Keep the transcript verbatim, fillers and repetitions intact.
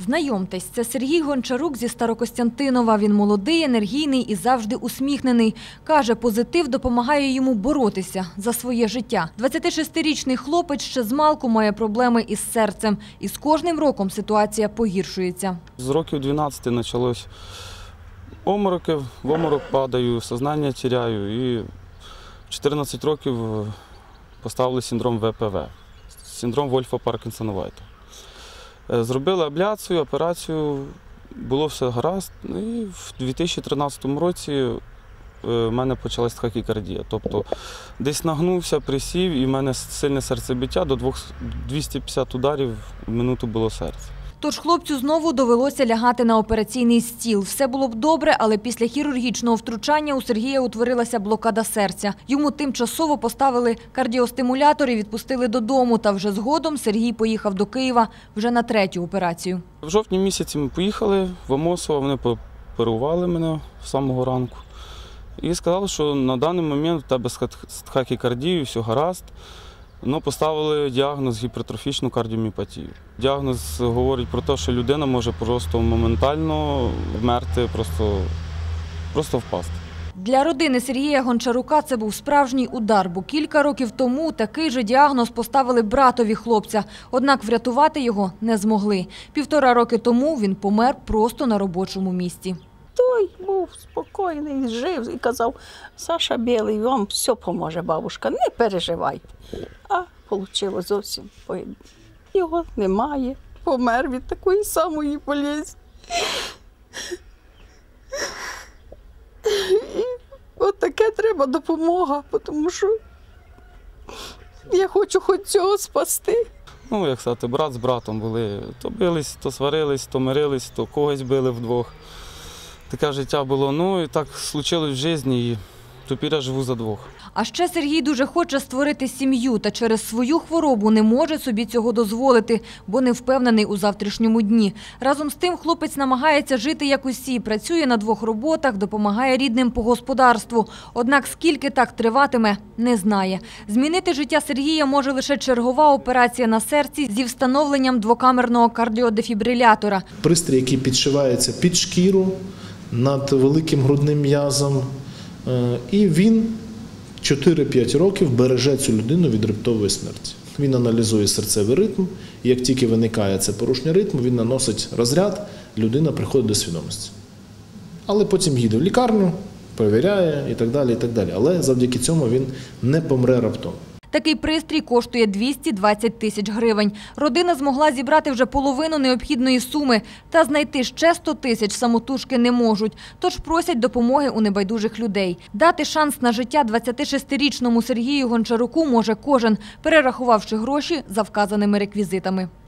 Знайомтесь, це Сергій Гончарук зі Старокостянтинова. Він молодий, енергійний і завжди усміхнений. Каже, позитив допомагає йому боротися за своє життя. двадцятишестирічний хлопець ще змалку має проблеми із серцем. І з кожним роком ситуація погіршується. З років дванадцяти почалось омороки, в оморок падаю, сознання теряю. І в чотирнадцять років поставили синдром В П В, синдром Вольфа-Паркінсона-Вайта. Зробили абляцію, операцію, було все гаразд. І в дві тисячі тринадцятому році в мене почалась тахікардія. Тобто десь нагнувся, присів, і в мене сильне серцебиття, до двохсот п'ятдесят ударів в минуту було серце. Тож хлопцю знову довелося лягати на операційний стіл. Все було б добре, але після хірургічного втручання у Сергія утворилася блокада серця. Йому тимчасово поставили кардіостимулятор і відпустили додому. Та вже згодом Сергій поїхав до Києва вже на третю операцію. В жовтні місяці ми поїхали в Амосово, вони пооперували мене з самого ранку. І сказали, що на даний момент у тебе з тахікардією все гаразд. Ну, поставили діагноз гіпертрофічну кардіоміопатію. Діагноз говорить про те, що людина може просто моментально вмерти, просто, просто впасти. Для родини Сергія Гончарука це був справжній удар, бо кілька років тому такий же діагноз поставили братові хлопця. Однак врятувати його не змогли. Півтора роки тому він помер просто на робочому місці. Той був спокійний, жив і казав: Саша Білий, вам все поможе, бабушка, не переживайте. А вийшло зовсім по-іншому. Його немає, помер від такої самої болезні. І от таке треба допомога, тому що я хочу хоч цього спасти. Ну, як сказати, брат з братом були, то бились, то сварились, то мирились, то когось били вдвох. Таке життя було, ну і так случилось в житті, і тепер я живу за двох. А ще Сергій дуже хоче створити сім'ю, та через свою хворобу не може собі цього дозволити, бо не впевнений у завтрашньому дні. Разом з тим хлопець намагається жити як усі, працює на двох роботах, допомагає рідним по господарству. Однак скільки так триватиме, не знає. Змінити життя Сергія може лише чергова операція на серці зі встановленням двокамерного кардіодефібрилятора. Пристрій, який підшивається під шкіру, над великим грудним м'язом, і він чотири-п'ять років береже цю людину від раптової смерті. Він аналізує серцевий ритм, і як тільки виникає це порушення ритму, він наносить розряд, людина приходить до свідомості. Але потім їде в лікарню, перевіряє і так далі, і так далі. Але завдяки цьому він не помре раптово. Такий пристрій коштує двісті двадцять тисяч гривень. Родина змогла зібрати вже половину необхідної суми. Та знайти ще сто тисяч самотужки не можуть. Тож просять допомоги у небайдужих людей. Дати шанс на життя двадцятишестирічному Сергію Гончаруку може кожен, перерахувавши гроші за вказаними реквізитами.